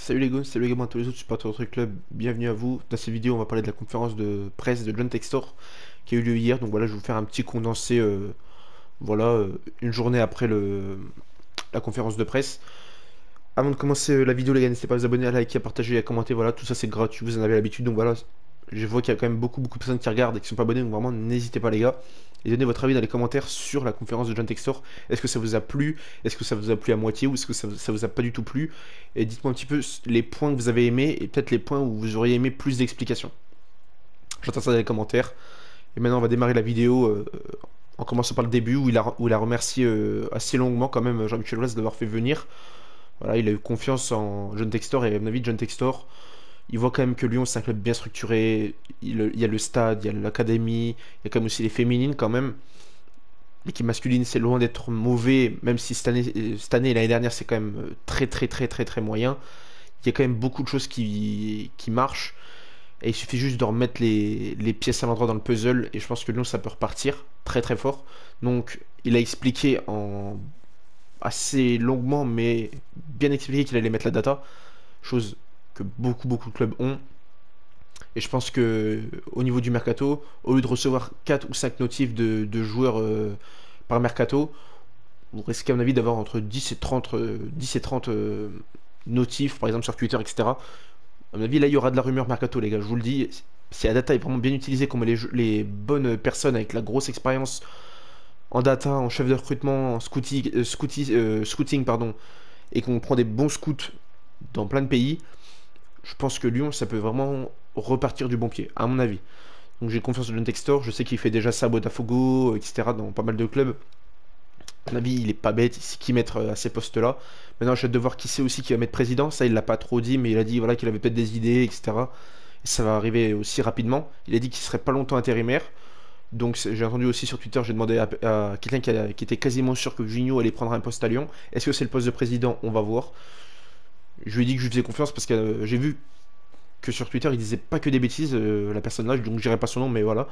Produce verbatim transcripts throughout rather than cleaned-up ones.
Salut les gars, salut également à tous les autres supporters de notre club, bienvenue à vous. Dans cette vidéo, on va parler de la conférence de presse de John Textor qui a eu lieu hier. Donc voilà, je vais vous faire un petit condensé, euh, voilà, euh, une journée après le, la conférence de presse. Avant de commencer euh, la vidéo, les gars, n'hésitez pas à vous abonner, à liker, à partager, à commenter. Voilà, tout ça c'est gratuit, vous en avez l'habitude. Donc voilà, je vois qu'il y a quand même beaucoup, beaucoup de personnes qui regardent et qui sont pas abonnés. Donc vraiment, n'hésitez pas, les gars. Et donnez votre avis dans les commentaires sur la conférence de John Textor. Est-ce que ça vous a plu? Est-ce que ça vous a plu à moitié ou est-ce que ça, ça vous a pas du tout plu? Et dites-moi un petit peu les points que vous avez aimés et peut-être les points où vous auriez aimé plus d'explications. J'entends ça dans les commentaires. Et maintenant, on va démarrer la vidéo euh, en commençant par le début où il a, où il a remercié euh, assez longuement quand même Jean-Michel Aulas d'avoir fait venir. Voilà, il a eu confiance en John Textor et à mon avis, John Textor, il voit quand même que Lyon, c'est un club bien structuré. Il, il y a le stade, il y a l'académie, il y a quand même aussi les féminines quand même. L'équipe masculine, c'est loin d'être mauvais, même si cette année, cette année et l'année dernière, c'est quand même euh, très très très très très moyen. Il y a quand même beaucoup de choses qui, qui marchent. Et il suffit juste de remettre les, les pièces à l'endroit dans le puzzle. Et je pense que Lyon, ça peut repartir très très fort. Donc, il a expliqué en assez longuement, mais bien expliqué qu'il allait mettre la data. Chose que beaucoup beaucoup de clubs ont. Et je pense que au niveau du mercato, au lieu de recevoir quatre ou cinq notifs de, de joueurs euh, par mercato, vous risquez à mon avis d'avoir entre dix et trente, euh, dix et trente euh, notifs, par exemple sur Twitter, et cetera. À mon avis, là, il y aura de la rumeur mercato, les gars. Je vous le dis, si la data est vraiment bien utilisée, qu'on met les, les bonnes personnes avec la grosse expérience en data, en chef de recrutement, en scouting, euh, scouti- euh, scouting, pardon, et qu'on prend des bons scouts dans plein de pays, je pense que Lyon, ça peut vraiment repartir du bon pied, à mon avis. Donc j'ai confiance en John Textor, je sais qu'il fait déjà ça à Botafogo, et cetera dans pas mal de clubs. À mon avis, il est pas bête, il sait qui mettre à ces postes-là. Maintenant, j'ai hâte de voir qui c'est aussi qui va mettre président. Ça, il l'a pas trop dit, mais il a dit voilà qu'il avait peut-être des idées, et cetera. Et ça va arriver aussi rapidement. Il a dit qu'il serait pas longtemps intérimaire. Donc j'ai entendu aussi sur Twitter, j'ai demandé à, à quelqu'un qui, a- qui était quasiment sûr que Junio allait prendre un poste à Lyon. Est-ce que c'est le poste de président? On va voir. Je lui ai dit que je lui faisais confiance parce que euh, j'ai vu que sur Twitter il disait pas que des bêtises, euh, la personne là, donc je dirai pas son nom, mais voilà.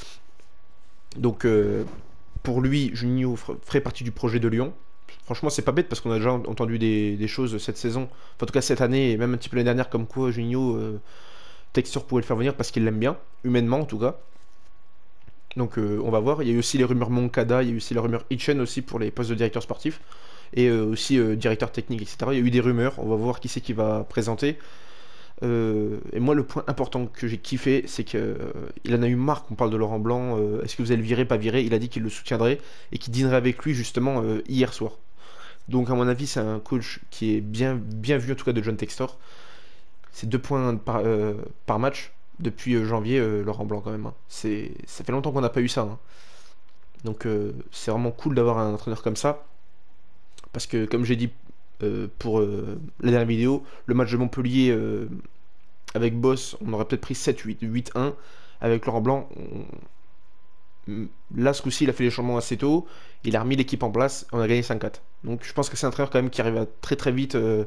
Donc euh, pour lui, Juninho ferait partie du projet de Lyon. Franchement, c'est pas bête parce qu'on a déjà entendu des, des choses cette saison, enfin, en tout cas cette année et même un petit peu l'année dernière, comme quoi Juninho, euh, Textor pourrait le faire venir parce qu'il l'aime bien, humainement en tout cas. Donc euh, on va voir. Il y a eu aussi les rumeurs Moncada, il y a eu aussi les rumeurs Hitchen aussi pour les postes de directeur sportif et euh, aussi euh, directeur technique, et cetera. Il y a eu des rumeurs, on va voir qui c'est qui va présenter. Euh, et moi, le point important que j'ai kiffé, c'est qu'il euh, en a eu marre qu'on parle de Laurent Blanc. Euh, Est-ce que vous allez le virer, pas virer? Il a dit qu'il le soutiendrait et qu'il dînerait avec lui justement euh, hier soir. Donc, à mon avis, c'est un coach qui est bien, bien vu en tout cas de John Textor. C'est deux points par, euh, par match depuis euh, janvier, euh, Laurent Blanc quand même, hein. C'est, ça fait longtemps qu'on n'a pas eu ça, hein. Donc, euh, c'est vraiment cool d'avoir un entraîneur comme ça. Parce que, comme j'ai dit euh, pour euh, la dernière vidéo, le match de Montpellier euh, avec Boss, on aurait peut-être pris sept huit, huit un. Avec Laurent Blanc, on... là, ce coup-ci, il a fait les changements assez tôt. Il a remis l'équipe en place. On a gagné cinq quatre. Donc, je pense que c'est un entraîneur quand même qui arrive à très très vite, euh,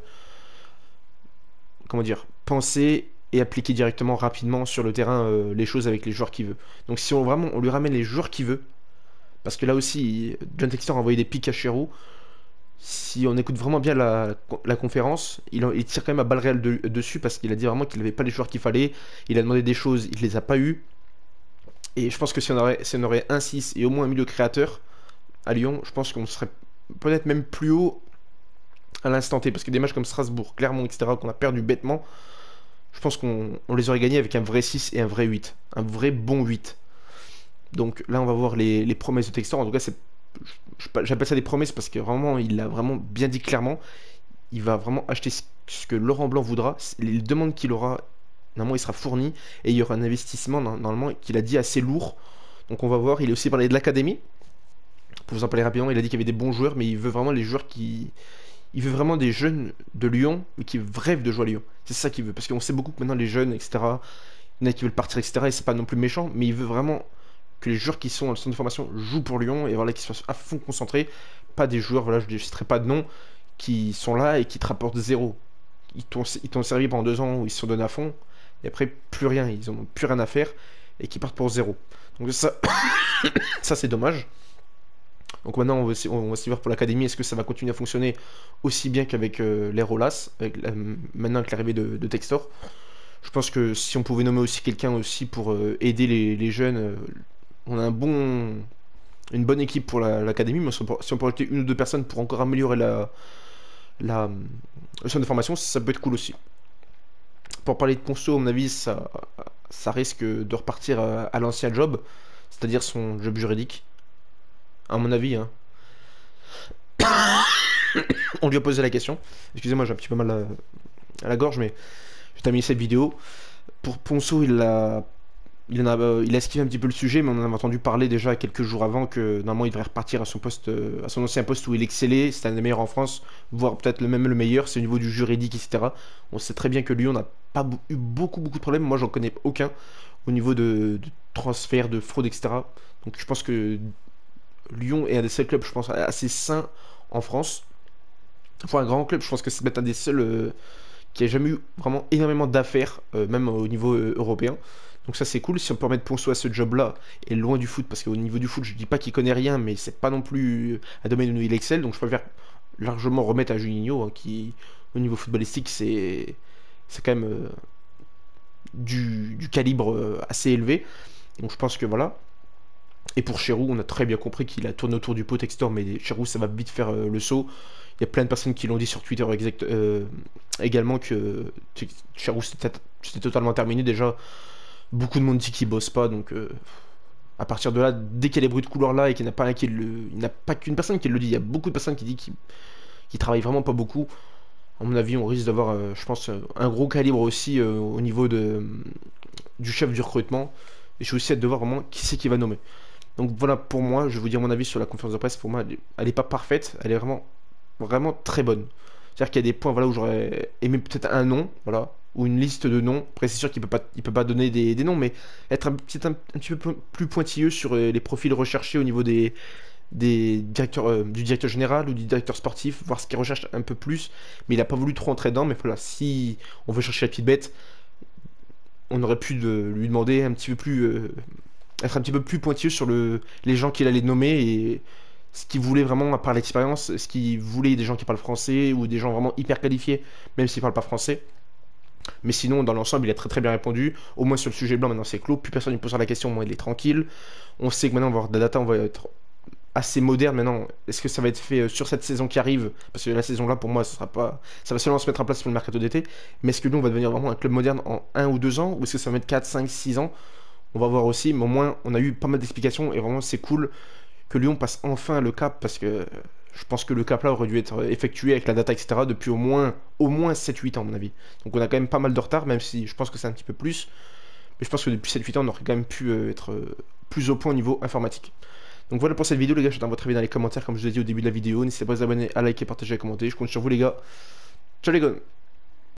comment dire, penser et appliquer directement, rapidement sur le terrain euh, les choses avec les joueurs qu'il veut. Donc, si on vraiment on lui ramène les joueurs qu'il veut, parce que là aussi, John Textor a envoyé des pics à Chirou. Si on écoute vraiment bien la, la conférence, il, il tire quand même à balles réelles de- dessus parce qu'il a dit vraiment qu'il n'avait pas les joueurs qu'il fallait. Il a demandé des choses, il les a pas eu. Et je pense que si on aurait, si on aurait un six et au moins un milieu créateur à Lyon, je pense qu'on serait peut-être même plus haut à l'instant T. Parce que des matchs comme Strasbourg, Clermont, et cetera, qu'on a perdu bêtement, je pense qu'on on les aurait gagnés avec un vrai six et un vrai huit. Un vrai bon huit. Donc là, on va voir les, les promesses de Textor. En tout cas, c'est, j'appelle ça des promesses parce que vraiment, il l'a vraiment bien dit clairement. Il va vraiment acheter ce que Laurent Blanc voudra. Les demandes qu'il aura, normalement, il sera fourni. Et il y aura un investissement, normalement, qu'il a dit assez lourd. Donc on va voir. Il a aussi parlé de l'académie. Pour vous en parler rapidement, il a dit qu'il y avait des bons joueurs, mais il veut vraiment les joueurs qui. Il veut vraiment des jeunes de Lyon, mais qui rêvent de jouer à Lyon. C'est ça qu'il veut. Parce qu'on sait beaucoup que maintenant, les jeunes, et cetera, il y en a qui veulent partir, et cetera. Et c'est pas non plus méchant, mais il veut vraiment que les joueurs qui sont dans le centre de formation jouent pour Lyon et voilà, qu'ils soient à fond concentrés. Pas des joueurs, voilà, je ne citerai pas de nom, qui sont là et qui te rapportent zéro. Ils t'ont ils t'ont servi pendant deux ans où ils se sont donnés à fond, et après plus rien, ils n'ont plus rien à faire, et qui partent pour zéro. Donc ça, ça c'est dommage. Donc maintenant, on va, aussi- on va aussi voir pour l'académie, est-ce que ça va continuer à fonctionner aussi bien qu'avec euh, les Rolas, avec la- maintenant avec l'arrivée de, de Textor. Je pense que si on pouvait nommer aussi quelqu'un aussi pour euh, aider les, les jeunes, euh, on a un bon, une bonne équipe pour la- l'académie, mais si on, peut, si on peut ajouter une ou deux personnes pour encore améliorer la, la, le centre de formation, ça peut être cool aussi. Pour parler de Ponceau, à mon avis, ça, ça risque de repartir à, à l'ancien job, c'est-à-dire son job juridique, à mon avis, hein. On lui a posé la question. Excusez-moi, j'ai un petit peu mal à, à la gorge, mais j'ai terminé cette vidéo. Pour Ponceau, il a, il en a, euh, il a esquivé un petit peu le sujet, mais on en avait entendu parler déjà quelques jours avant que normalement il devrait repartir à son poste, euh, à son ancien poste où il excellait. C'était un des meilleurs en France, voire peut-être le même le meilleur. C'est au niveau du juridique, et cetera. On sait très bien que Lyon n'a pas bou- eu beaucoup beaucoup de problèmes. Moi, j'en connais aucun au niveau de, de transfert, de fraude, et cetera. Donc, je pense que Lyon est un des seuls clubs, je pense, assez sains en France. Pour un grand club, je pense que c'est peut-être un des seuls euh, qui a jamais eu vraiment énormément d'affaires, euh, même au niveau euh, européen. Donc ça c'est cool, si on peut remettre Ponceau à ce job-là, et loin du foot, parce qu'au niveau du foot, je dis pas qu'il connaît rien, mais c'est pas non plus un domaine où il excelle, donc je préfère largement remettre à Juninho, hein, qui au niveau footballistique c'est c'est quand même euh, du, du calibre euh, assez élevé. Donc je pense que voilà. Et pour Cherou, on a très bien compris qu'il a tourné autour du pot Textor, mais Cherou, ça va vite faire euh, le saut. Il y a plein de personnes qui l'ont dit sur Twitter exact, euh, également que Cherou c'était c'était totalement terminé. Déjà, beaucoup de monde dit qu'il bosse pas, donc euh, à partir de là, dès qu'il y a des bruits de couloir là et qu'il n'y en a pas un qui le, il n'y a pas qu'une personne qui le dit, il y a beaucoup de personnes qui disent qu'il qu'il travaille vraiment pas beaucoup. À mon avis, on risque d'avoir, euh, je pense, euh, un gros calibre aussi euh, au niveau de, du chef du recrutement. Et je suis aussi hâte de voir vraiment qui c'est qui va nommer. Donc voilà pour moi, je vais vous dire mon avis sur la conférence de presse. Pour moi, elle est, elle est pas parfaite, elle est vraiment, vraiment très bonne. C'est-à-dire qu'il y a des points voilà, où j'aurais aimé peut-être un nom, voilà, ou une liste de noms. Après, c'est sûr qu'il peut pas, il peut pas donner des, des noms, mais être un petit, un, un petit peu plus pointilleux sur euh, les profils recherchés au niveau des, des directeurs, euh, du directeur général ou du directeur sportif, voir ce qu'il recherche un peu plus. Mais il a pas voulu trop entrer dedans. Mais voilà, si on veut chercher la petite bête, on aurait pu de, lui demander un petit peu plus. Euh, être un petit peu plus pointilleux sur le, les gens qu'il allait nommer et ce qu'il voulait vraiment par l'expérience, ce qu'il voulait des gens qui parlent français ou des gens vraiment hyper qualifiés, même s'ils parlent pas français. Mais sinon, dans l'ensemble, il a très très bien répondu. Au moins sur le sujet blanc, maintenant c'est clos, plus personne ne posera la question, au moins il est tranquille. On sait que maintenant on va avoir de la data, on va être assez moderne maintenant. Est-ce que ça va être fait euh, sur cette saison qui arrive? Parce que la saison là, pour moi, ça sera pas, ça va seulement se mettre en place pour le mercato d'été. Mais est-ce que nous, on va devenir vraiment un club moderne en un ou deux ans? Ou est-ce que ça va mettre quatre, cinq, six ans? On va voir aussi, mais au moins on a eu pas mal d'explications et vraiment c'est cool que Lyon passe enfin le cap parce que je pense que le cap là aurait dû être effectué avec la data et cetera depuis au moins au moins sept huit ans à mon avis. Donc on a quand même pas mal de retard même si je pense que c'est un petit peu plus. Mais je pense que depuis sept huit ans on aurait quand même pu euh, être euh, plus au point au niveau informatique. Donc voilà pour cette vidéo les gars, j'attends votre avis dans les commentaires comme je vous ai dit au début de la vidéo. N'hésitez pas à vous abonner, à liker, partager, à commenter. Je compte sur vous les gars. Ciao les gars.